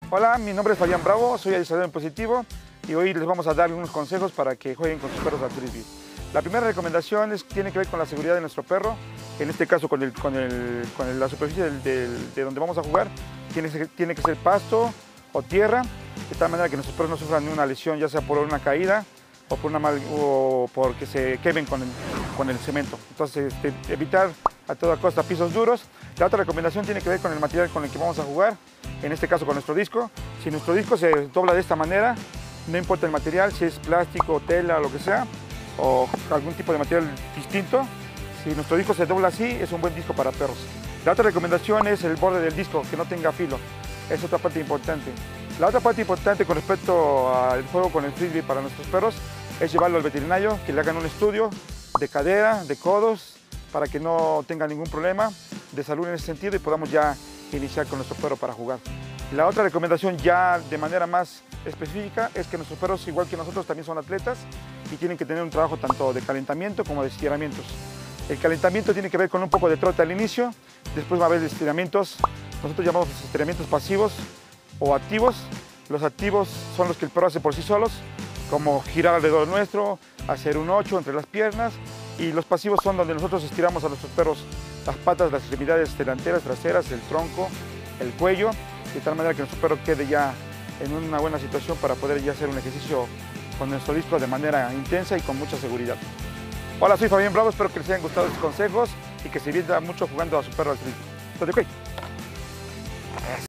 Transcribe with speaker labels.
Speaker 1: Hola, mi nombre es Fabián Bravo, soy adiestrador en positivo y hoy les vamos a dar unos consejos para que jueguen con sus perros al frisbee. La primera recomendación tiene que ver con la seguridad de nuestro perro, en este caso con la superficie de donde vamos a jugar. Tiene que ser pasto o tierra, de tal manera que nuestros perros no sufran ninguna lesión, ya sea por una caída o porque se quemen con el cemento. Entonces, evitar a toda costa pisos duros. La otra recomendación tiene que ver con el material con el que vamos a jugar, en este caso con nuestro disco. Si nuestro disco se dobla de esta manera, no importa el material, si es plástico, tela o lo que sea, o algún tipo de material distinto, si nuestro disco se dobla así, es un buen disco para perros. La otra recomendación es el borde del disco, que no tenga filo. Es otra parte importante. La otra parte importante con respecto al juego con el frisbee para nuestros perros es llevarlo al veterinario, que le hagan un estudio de cadera, de codos, para que no tenga ningún problema de salud en ese sentido y podamos ya iniciar con nuestro perro para jugar. La otra recomendación ya de manera más específica es que nuestros perros, igual que nosotros, también son atletas y tienen que tener un trabajo tanto de calentamiento como de estiramientos. El calentamiento tiene que ver con un poco de trote al inicio, después va a haber estiramientos, nosotros llamamos estiramientos pasivos o activos. Los activos son los que el perro hace por sí solos, como girar alrededor nuestro, hacer un 8 entre las piernas, y los pasivos son donde nosotros estiramos a nuestros perros las patas, las extremidades delanteras, traseras, el tronco, el cuello, de tal manera que nuestro perro quede ya en una buena situación para poder ya hacer un ejercicio con nuestro disco de manera intensa y con mucha seguridad. Hola, soy Fabián Bravo, espero que les hayan gustado estos consejos y que se diviertan mucho jugando a su perro al frisbee.